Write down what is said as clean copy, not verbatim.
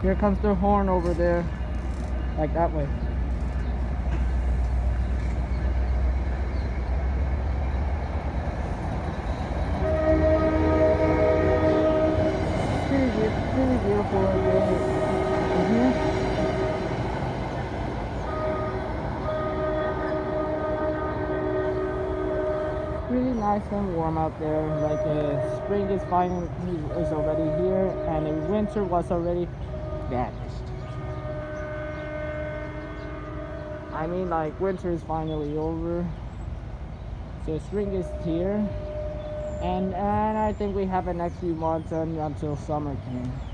Here comes their horn over there, like that way. Pretty beautiful right there. Really nice and warm out there. Like spring is finally is already here, and the winter was already vanished. I mean, like, winter is finally over, so spring is here, and I think we have the next few months until summer came.